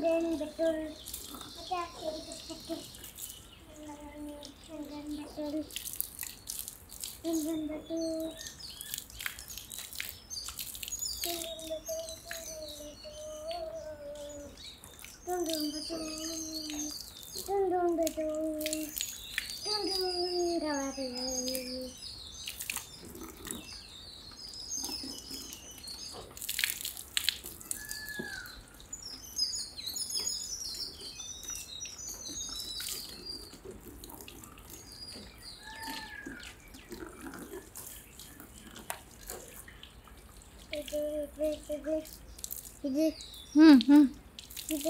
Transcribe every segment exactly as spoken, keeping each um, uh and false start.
then betul ada sedikit sedikit and then betul and then betul dun dun betul dun dun betul dun dun gawat இது ம் ம் இது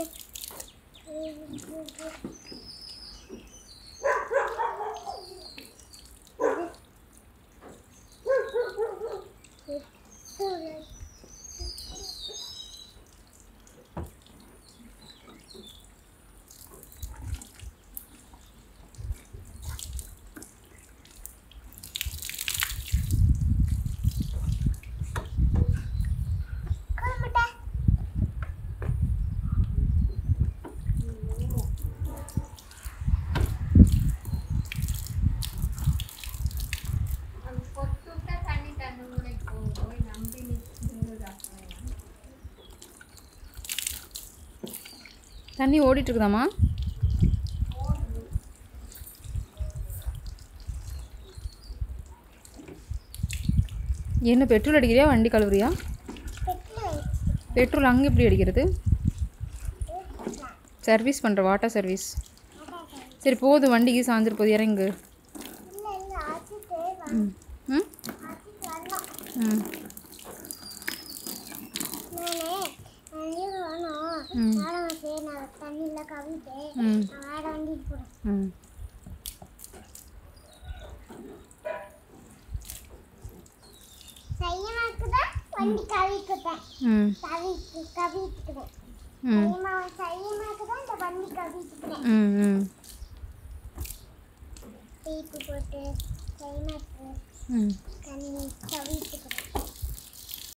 தண்ணி ஓடிட்டு இருக்குதாம்மா? என்ன பெட்ரோல் அடிக்கிறியா வண்டி கழுவுறியா? பெட்ரோல் அங்கே எப்படி அடிக்கிறது? சர்வீஸ் பண்ணுற வாட்டர் சர்வீஸ். சரி போதும், வண்டிக்கு சாஞ்சிரு போது, இறங்கு. ம் ம் ம் ம் வண்டி கவிக்குதேன் ம் கவிக்கு கவிக்குதேன் ம் அம்மா சையமாக்குதான் இந்த வண்டி கவிக்குதேன் ம் ம் டீப்பு போட்டு சையமாக்கு ம் கண்ணி கவிக்குதேன்